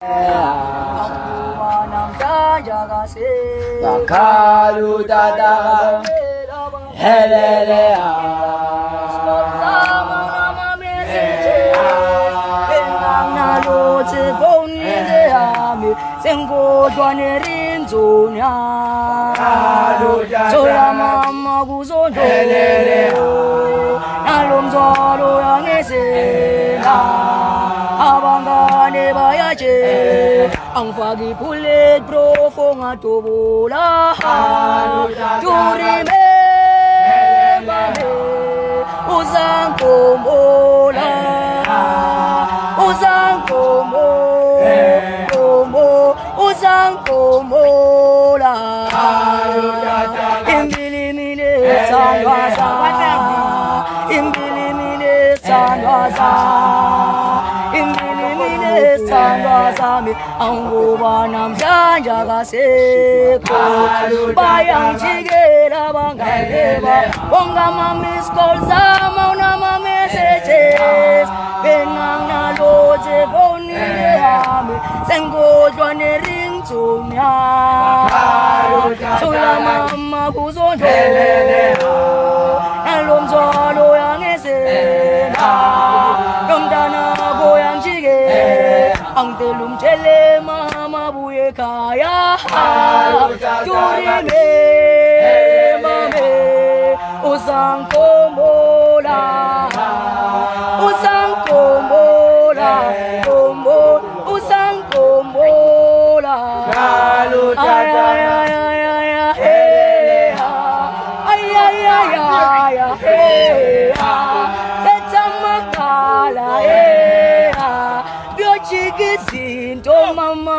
Bakalu dada helele mama nalomzalo yangesela abangane bayaje angifaki bullet bro ngatobula to remember me uzankombola uzankombola imbilimile sangwaza imbilimile sangwaza angoba namhlanje akasekho bayangijikela bangaleba bonke ama-miss calls ama unama-messages benganginalothe efonini yami sengigodlwa ne-ringtone yami Thula mama kuzolunga nalomzalo yangesela nomntana boyangijike angicela umtshele mama buye ekhaya to remember me uzankombola uzankombola Chiquizinto mama